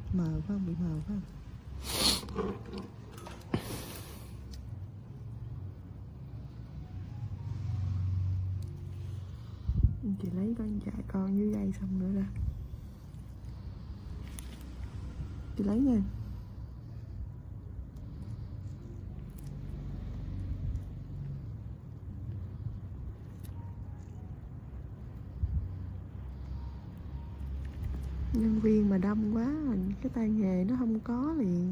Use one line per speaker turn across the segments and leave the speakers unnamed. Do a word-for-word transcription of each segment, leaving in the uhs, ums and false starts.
Mờ phải không? Bị mờ phải không? Chị lấy con chạy con dưới đây xong nữa ra. Chị lấy nha. Nhân viên mà đông quá, cái tay nghề nó không có liền.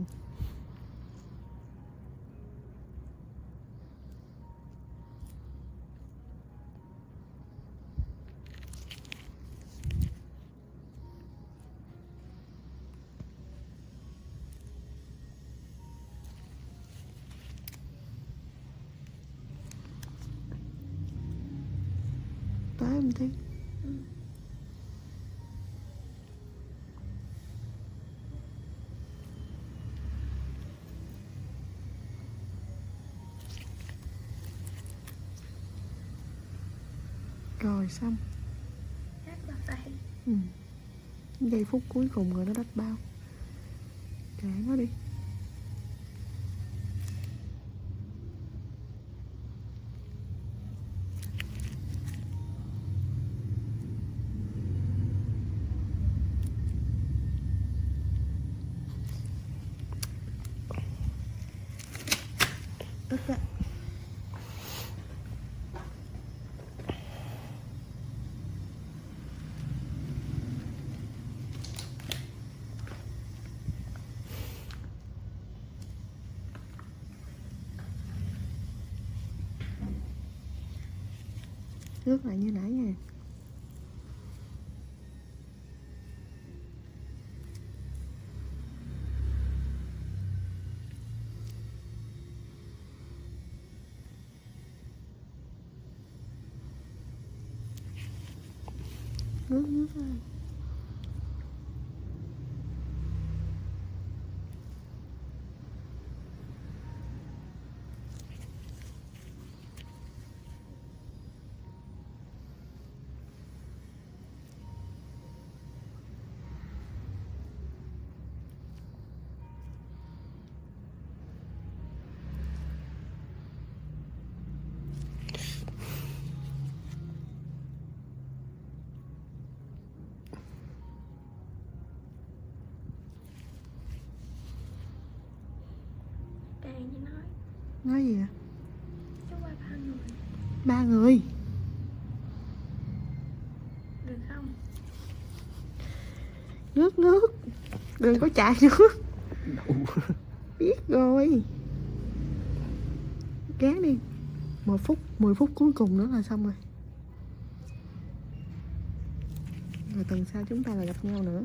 Tới em tí.
Ừ.
Rồi xong.
Hết bao tay.
Ừ. Giây phút cuối cùng rồi nó đắp bao. Kệ nó đi. Tức á. Nước lại như nãy nha. Nước nước thôi.
Càng như nói.
Nói gì ạ?
Chú qua ba người.
Ba người.
Được không?
Nước nước. Đừng có chạy nước. Biết rồi. Gán đi. Một phút, mười phút cuối cùng nữa là xong rồi. Rồi tuần sau chúng ta lại gặp nhau nữa.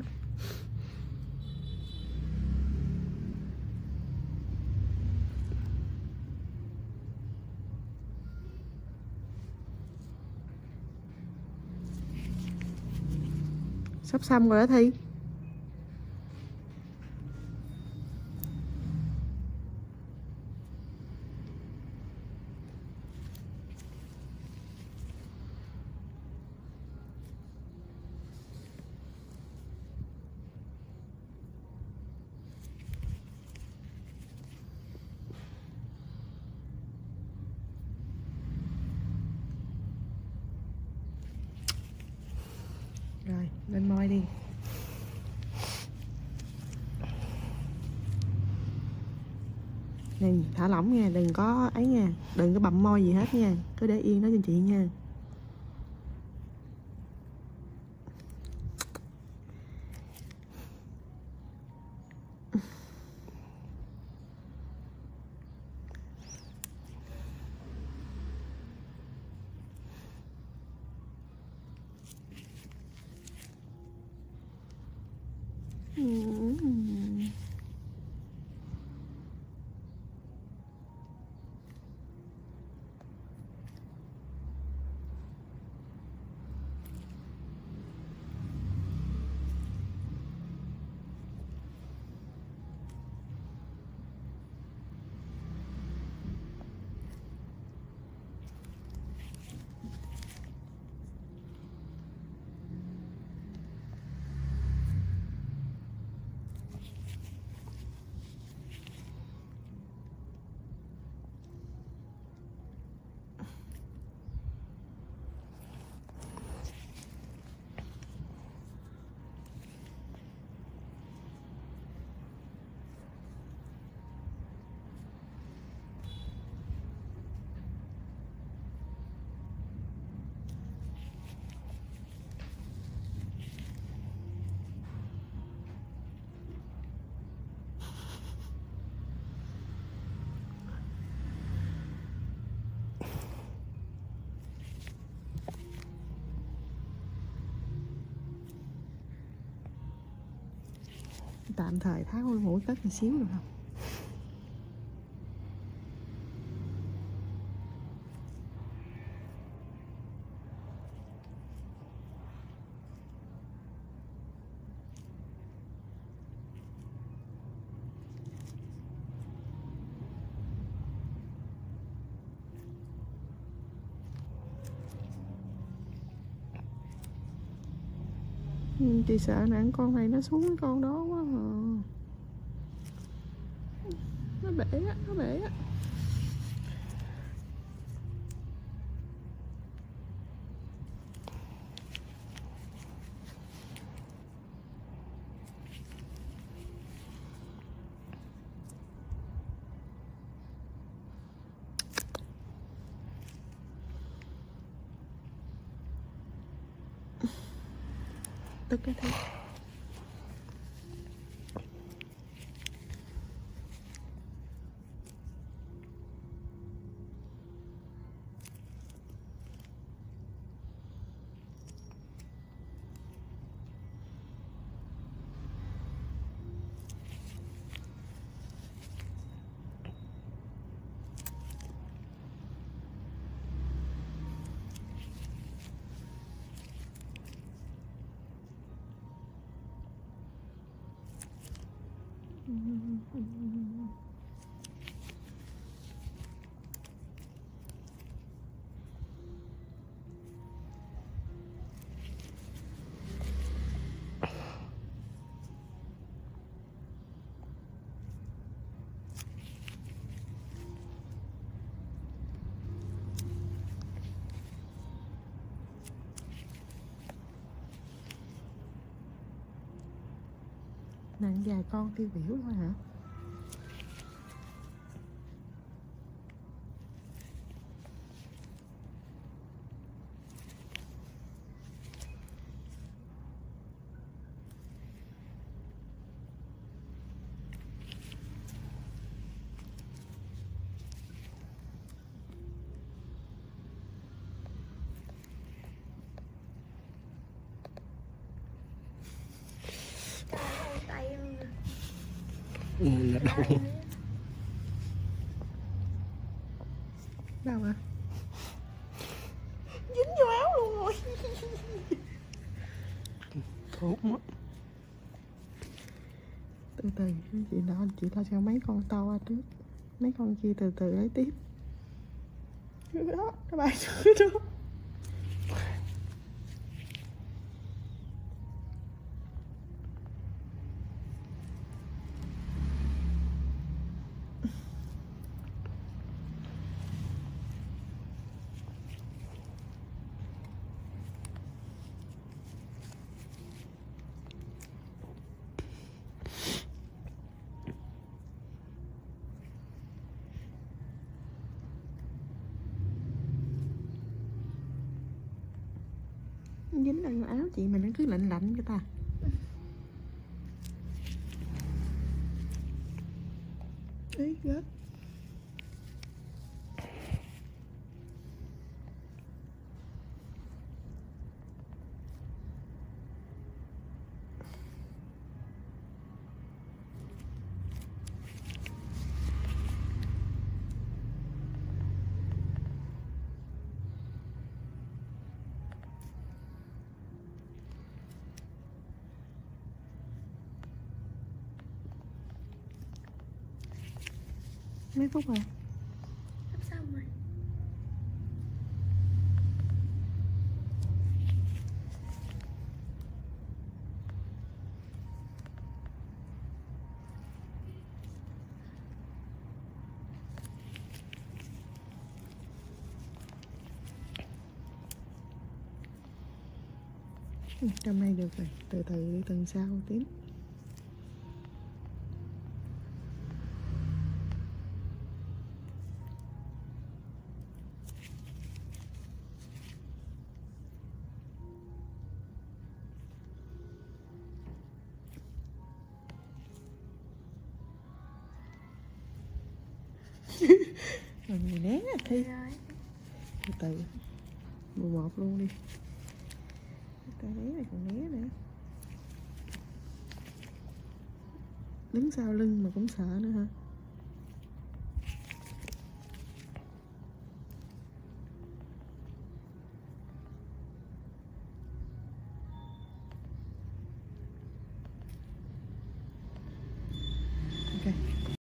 Sắp xong rồi đó Thi. Rồi, lên môi đi. Này, thả lỏng nha, đừng có ấy nha. Đừng có bặm môi gì hết nha. Cứ để yên đó cho chị nha. Tạm thời tháo cái mũi cất một xíu được không? Chị sợ nè con này nó xuống cái con đó quá à. Nó bể á, nó bể á. Tức cái thế. Nặng vài con tiêu biểu thôi hả?
Tay luôn nè.
Ừ, nó đau.
Đâu à? Dính vô áo luôn rồi.
Tốt quá.
Từ từ chị lo chị lo cho mấy con to qua trước, mấy con kia từ từ lấy tiếp. Đó nó bay xuống đó. Dính lại vào áo chị mà nó cứ lạnh lạnh cho ta. Ý gớt. Mấy phút rồi?
Sắp xong rồi.
Trong này được rồi, từ từ đi tuần sau tiếp. Rồi mày né à Thi.
Rồi.
Từ từ mười một luôn đi. Cái né này còn né nữa. đứng sau lưng mà cũng sợ nữa hả?